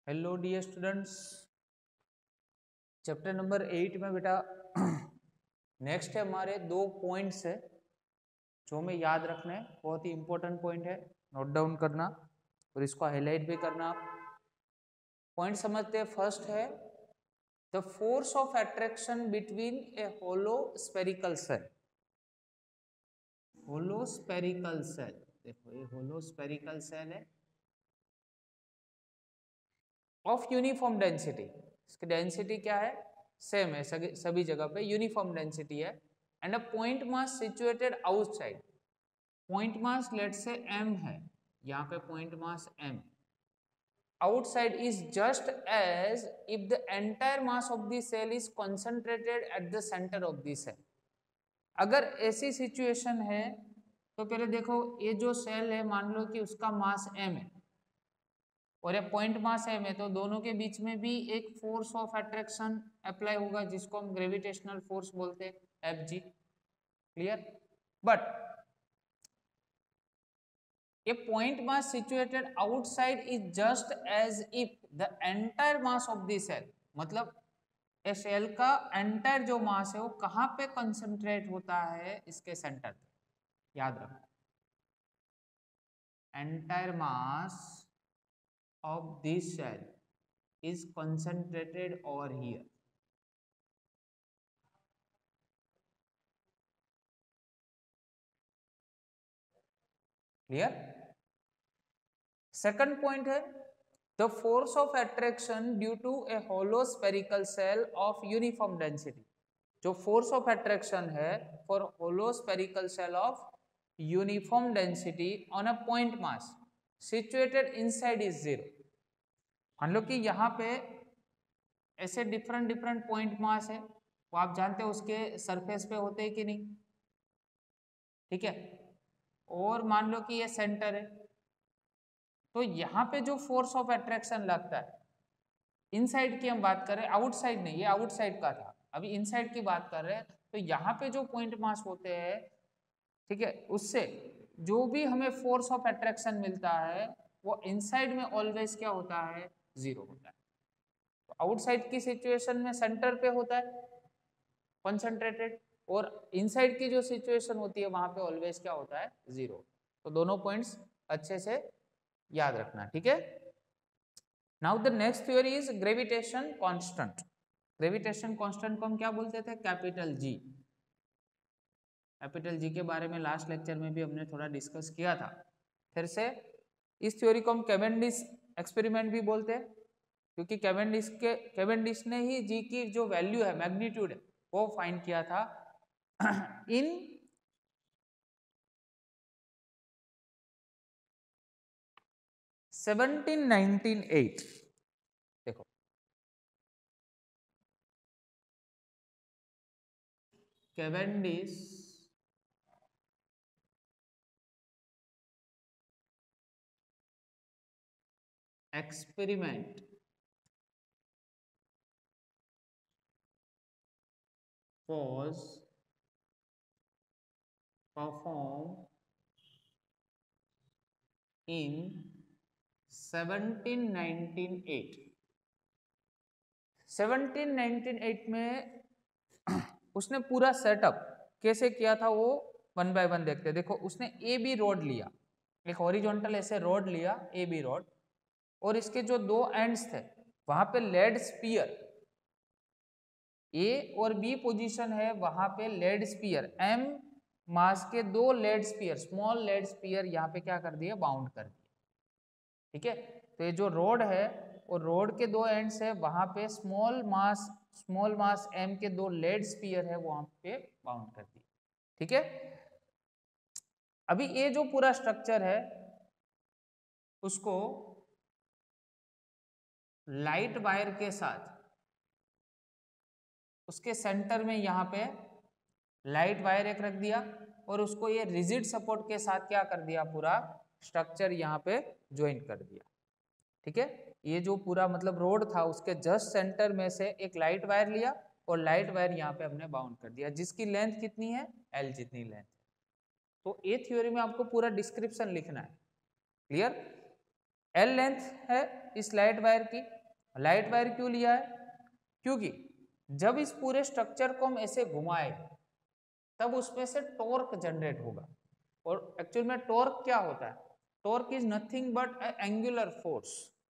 Hello dear students, chapter number 8 में बेटा next है हमारे 2 पॉइंट्स है जो हमें याद रखना है। बहुत ही इंपॉर्टेंट पॉइंट है, नोट डाउन करना और इसको हाईलाइट भी करना। आप पॉइंट समझते हैं। फर्स्ट है the force of attraction between a hollow spherical shell. Hollow spherical shell, देखो ये होलो स्पेरिकल सेल है ऑफ यूनिफॉर्म डेंसिटी। इसकी डेंसिटी क्या है? सेम है, सभी जगह पे यूनिफॉर्म डेंसिटी है। And a point mass situated outside. Point mass let say m है, यहाँ पे point mass m outside is just as if the entire mass of the cell is concentrated at the center of the cell। अगर ऐसी situation है तो पहले देखो, ये जो सेल है मान लो कि उसका मास m है और ये पॉइंट मास m है, तो दोनों के बीच में भी एक फोर्स ऑफ अट्रैक्शन अप्लाई होगा जिसको हम ग्रेविटेशनल फोर्स बोलते हैं, Fg। Clear? But a point mass situated outside is just as if the entire mass of the cell, मतलब ए सेल का एंटायर जो मास है वो कहाँ पे कंसंट्रेट होता है? इसके सेंटर पे। याद रखो, entire mass of this shell is concentrated over here। Clear? Second point है the force of attraction due to a hollow spherical shell of uniform density. जो फोर्स ऑफ अट्रैक्शन है for hollow spherical shell of uniform density on a point mass situated inside is zero. मान लो कि यहाँ पे ऐसे different different point mass है, वो आप जानते हो उसके सरफेस पे होते हैं कि नहीं, ठीक है। और मान लो कि ये सेंटर है, तो यहाँ पे जो फोर्स ऑफ अट्रैक्शन लगता है, इनसाइड की हम बात कर रहे हैं, आउटसाइड नहीं, ये आउटसाइड का था, अभी इनसाइड की बात कर रहे हैं। तो यहाँ पे जो पॉइंट मास होते हैं, ठीक है, उससे जो भी हमें फोर्स ऑफ अट्रैक्शन मिलता है वो इनसाइड में ऑलवेज क्या होता है? जीरो होता है। तो आउटसाइड की सिचुएशन में सेंटर पे होता है कंसंट्रेटेड, और इनसाइड की जो सिचुएशन होती है वहां पे ऑलवेज क्या होता है? जीरो। तो दोनों पॉइंट्स अच्छे से याद रखना, ठीक है। Now the next theory is gravitation constant. Gravitation constant को हम क्या बोलते थे? Capital G. कैपिटल जी के बारे में लास्ट लेक्चर में भी हमने थोड़ा डिस्कस किया था। फिर से इस थ्योरी को हम कैवेंडिश एक्सपेरिमेंट भी बोलते हैं, क्योंकि कैवेंडिश ने ही जी की जो वैल्यू है, मैग्नीट्यूड है, वो फाइंड किया था इन 1798। देखो, Cavendish experiment was performed in 1798। 1798 में उसने पूरा सेटअप कैसे किया था वो वन बाय वन देखते हैं। देखो, उसने ए बी रोड लिया, एक हॉरिजॉन्टल ऐसे रोड लिया, ए बी रोड, और इसके जो दो एंड्स थे वहां पे लेड स्पीयर, ए और बी पोजीशन है, वहां पे लेड स्पीयर एम मास के दो lead sphere, small lead sphere यहाँ पे क्या कर दिए? बाउंड कर दिए, ठीक है। तो ये जो रोड है और रोड के दो एंड्स है, वहां पे स्मॉल मास एम के दो लेड स्पीयर है, वहां पे बाउंड कर दिए, ठीक है। अभी ये जो पूरा स्ट्रक्चर है उसको लाइट वायर के साथ उसके सेंटर में यहाँ पे लाइट वायर एक रख दिया, और उसको ये रिजिड सपोर्ट के साथ क्या कर दिया? पूरा स्ट्रक्चर यहाँ पे ज्वाइन कर दिया, ठीक है। ये जो पूरा मतलब रोड था उसके जस्ट सेंटर में से एक लाइट वायर लिया और लाइट वायर यहाँ पे हमने बाउंड कर दिया, जिसकी लेंथ कितनी है? एल जितनी लेंथ। तो ये थ्योरी में आपको पूरा डिस्क्रिप्शन लिखना है। क्लियर? एल लेंथ है इस लाइट वायर की, लाइट वायर क्यों लिया है? क्योंकि जब इस पूरे स्ट्रक्चर को हम ऐसे घुमाए तब उसमें से टॉर्क जनरेट होगा। और एक्चुअल में टॉर्क क्या होता है? Torque is nothing but angular force.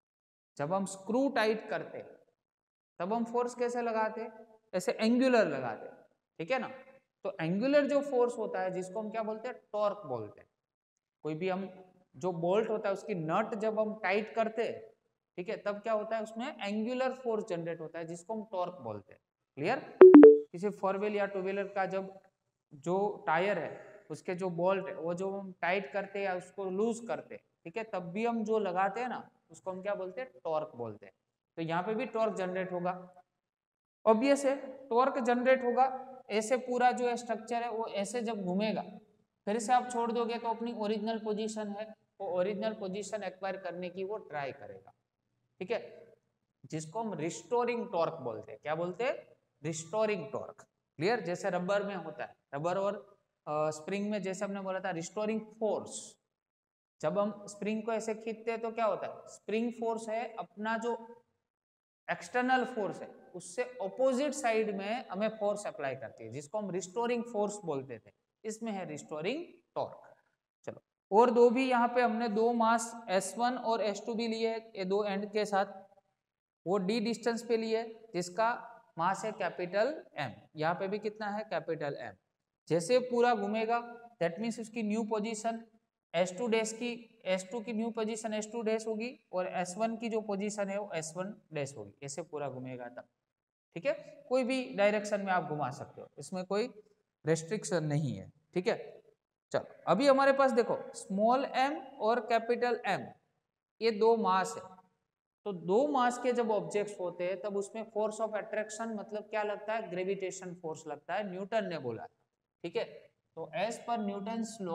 जब हम स्क्रू टाइट करते तब हम फोर्स कैसे लगाते? ऐसे एंगुलर लगाते, ठीक है ना। तो एंगुलर जो फोर्स होता है जिसको हम क्या बोलते हैं? टॉर्क बोलते हैं। कोई भी हम जो बोल्ट होता है उसकी नट जब हम टाइट करते हैं, ठीक है, तब क्या होता है? उसमें एंगुलर फोर्स जनरेट होता है जिसको हम टॉर्क बोलते हैं। क्लियर? किसी फोर व्हील या टू व्हीलर का जब जो टायर है उसके जो बोल्ट है वो जो हम टाइट करते हैं या उसको लूज करते हैं, ठीक है, तब भी हम जो लगाते हैं ना उसको हम क्या बोलते हैं? टॉर्क बोलते हैं। तो यहाँ पे भी टॉर्क जनरेट होगा। ऑब्वियस है, टॉर्क जनरेट होगा। ऐसे पूरा जो स्ट्रक्चर है वो ऐसे जब घूमेगा, फिर से आप छोड़ दोगे तो अपनी ओरिजिनल पोजीशन है, वो ओरिजिनल पोजीशन एक्वायर करने की वो ट्राई करेगा, ठीक है, जिसको हम रिस्टोरिंग टॉर्क बोलते हैं। क्या बोलते हैं? Restoring torque. क्लियर? जैसे रबर में होता है, रबर और स्प्रिंग में जैसे हमने बोला था रिस्टोरिंग फोर्स। जब हम स्प्रिंग को ऐसे खींचते हैं तो क्या होता है? स्प्रिंग फोर्स है अपना जो एक्सटर्नल फोर्स है उससे ऑपोजिट साइड में हमें फोर्स अप्लाई करती है, जिसको हम रिस्टोरिंग फोर्स बोलते थे। इसमें है रिस्टोरिंग टॉर्क। चलो, और दो भी यहाँ पे हमने दो मास S1 और S2 भी लिए, ये दो एंड के साथ वो d डिस्टेंस पे लिए, जिसका मास है कैपिटल M। यहाँ पे भी कितना है? Capital M। जैसे पूरा घूमेगा दैट मीन्स उसकी न्यू पोजीशन S2 डैश की, S2 की न्यू पोजीशन S2 डैश होगी और S1 की जो पोजीशन है वो S1 डैश होगी। ऐसे पूरा घूमेगा तब, ठीक है। कोई भी डायरेक्शन में आप घुमा सकते हो, इसमें कोई रेस्ट्रिक्शन नहीं है, ठीक है। चलो, अभी हमारे पास देखो स्मॉल m और कैपिटल M, ये दो मास है। तो दो मास के जब ऑब्जेक्ट्स होते हैं तब उसमें फोर्स ऑफ अट्रैक्शन मतलब क्या लगता है? ग्रेविटेशन फोर्स लगता है, न्यूटन ने बोला, ठीक है। तो as per Newton's law,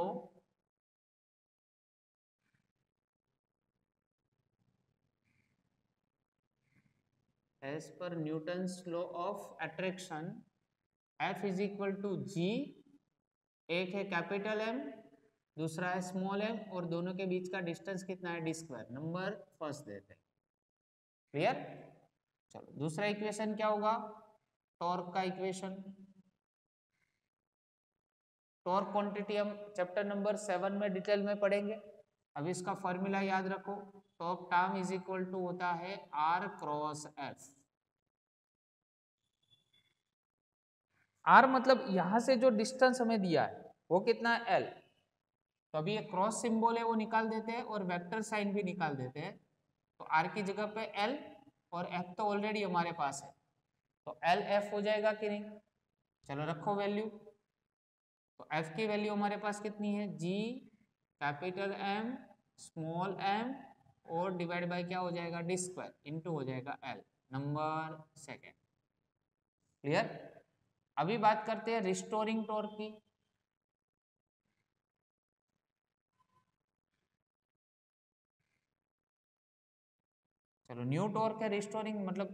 as per Newton's law of attraction F is equal to G, एक है कैपिटल M, दूसरा है स्मॉल m, और दोनों के बीच का डिस्टेंस कितना है? d square. नंबर फर्स्ट देते हैं। क्लियर? चलो, दूसरा इक्वेशन क्या होगा? टॉर्क का इक्वेशन। टॉर्क क्वांटिटी हम चैप्टर नंबर 7 में डिटेल में पढ़ेंगे। अब इसका फॉर्मूला याद रखो, torque term is equal to होता है R क्रॉस F। R मतलब यहां से जो डिस्टेंस हमें दिया है वो कितना है? L। तो अभी ये क्रॉस सिंबल है वो निकाल देते हैं और वेक्टर साइन भी निकाल देते हैं। तो R की जगह पे L और F तो ऑलरेडी हमारे पास है, तो L F हो जाएगा कि नहीं? चलो रखो वैल्यू। तो F की वैल्यू हमारे पास कितनी है? G capital M small m और डिवाइड बाय क्या हो जाएगा? d स्क्वायर इंटू हो जाएगा L। Number second. क्लियर? अभी बात करते हैं रिस्टोरिंग टॉर्क की। चलो, न्यू टॉर्क है रिस्टोरिंग मतलब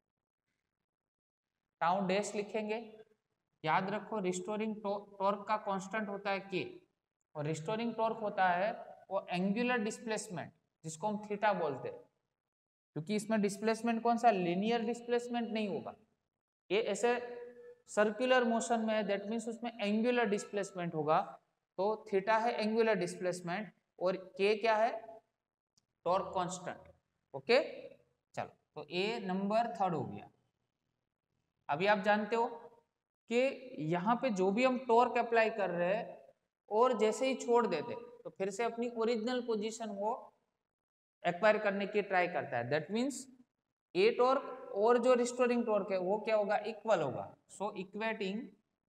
टाउ डैश लिखेंगे। याद रखो रिस्टोरिंग टॉर्क का कांस्टेंट होता है k, और रिस्टोरिंग टॉर्क होता है वो एंगुलर डिस्प्लेसमेंट जिसको हम थीटा बोलते हैं। क्योंकि इसमें डिस्प्लेसमेंट कौन सा? लीनियर डिस्प्लेसमेंट नहीं होगा, ये ऐसे सर्कुलर मोशन में है, दैट मीन्स उसमें एंगुलर डिस्प्लेसमेंट होगा। तो थीटा है एंगुलर डिस्प्लेसमेंट और k क्या है? Torque constant. ओके, चलो, तो ए नंबर थर्ड हो गया। अभी आप जानते हो कि यहाँ पे जो भी हम टॉर्क अप्लाई कर रहे हैं और जैसे ही छोड़ देते तो फिर से अपनी ओरिजिनल पोजीशन वो एक्वायर करने की ट्राई करता है। दैट मीन्स ए टॉर्क और जो रिस्टोरिंग टॉर्क है वो क्या होगा? इक्वल होगा। So equating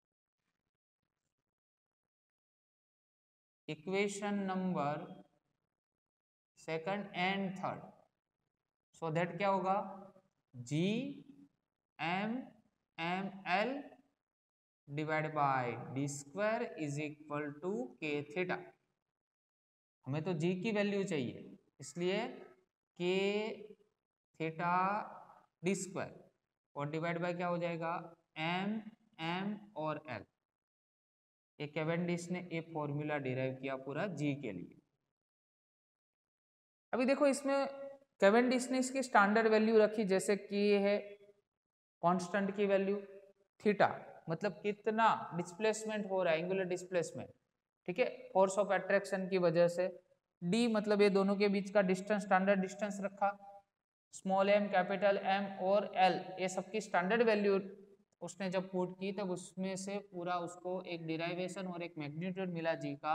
equation number second and third, so that क्या होगा? G M M L divide by D square is equal to K theta. हमें तो जी की वैल्यू चाहिए, इसलिए के थीटा डी स्क्वायर और डिवाइड बाय क्या हो जाएगा? एम एम और एल। ये कैवेंडिश ने ये फॉर्मूला डिराइव किया पूरा जी के लिए। अभी देखो इसमें कैवेंडिश ने इसकी स्टैंडर्ड वैल्यू रखी, जैसे कि ये है कांस्टेंट की वैल्यू, थीटा मतलब कितना डिस्प्लेसमेंट हो रहा है, एंगुलर डिस्प्लेसमेंट, ठीक है, फोर्स ऑफ अट्रैक्शन की वजह से। डी मतलब ये दोनों के बीच का डिस्टेंस, स्टैंडर्ड डिस्टेंस रखा, स्मॉल एम, कैपिटल एम और एल, ये सबकी स्टैंडर्ड वैल्यू उसने जब पुट की तब उसमें से पूरा उसको एक डिराइवेशन और एक मैग्नीट्यूड मिला जी का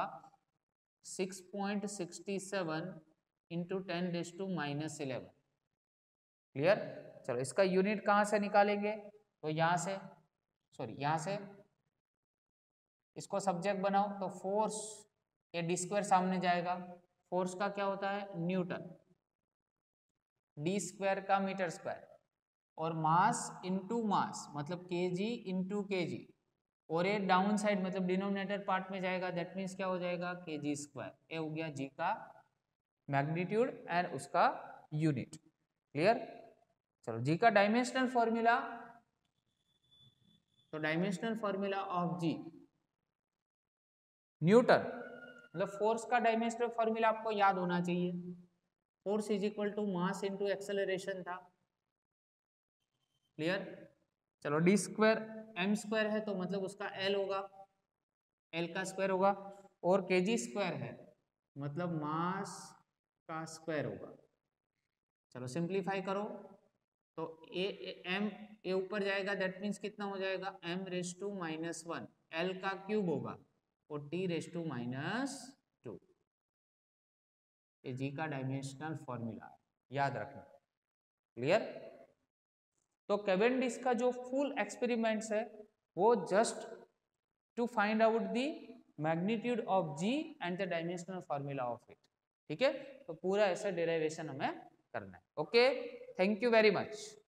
6.67 इंटू 10⁻⁻11। क्लियर? चलो इसका यूनिट कहाँ से निकालेंगे, तो यहाँ से, सॉरी यहाँ से इसको सब्जेक्ट बनाओ तो फोर्स, ये डी स्क्वायर सामने जाएगा, फोर्स का क्या होता है न्यूटन, डी स्क्वायर का मीटर स्क्वायर, और मास इनटू मास मतलब केजी इनटू केजी, और ये डाउन साइड मतलब डिनोमिनेटर पार्ट में जाएगा, दैट मीन्स क्या हो जाएगा केजी स्क्वायर। ये हो गया जी का मैग्नीट्यूड एंड उसका यूनिट। क्लियर? चलो जी का डायमेंशनल फॉर्मूला, तो dimensional formula of G newton, मतलब फोर्स का डायमेंशनल फॉर्मूला आपको याद होना चाहिए, force is equal to mass into acceleration था। क्लियर? चलो डी स्क्वायर एम स्क्वायर है तो मतलब उसका एल होगा, एल का स्क्वायर होगा, और केजी स्क्वायर है मतलब मास का स्क्वायर होगा। चलो सिंप्लीफाई करो तो ए एम ए ऊपर जाएगा, दैट मीन्स कितना हो जाएगा m⁻⁻1, एल का क्यूब होगा और t⁻⁻2। ये जी का डायमेंशनल फॉर्मूला याद रखना। क्लियर? तो कैवेंडिश का जो फुल एक्सपेरिमेंट्स है वो just to find out the magnitude of G and the dimensional formula of it. ठीक है, तो पूरा ऐसा डेरिवेशन हमें करना है। Okay, thank you very much.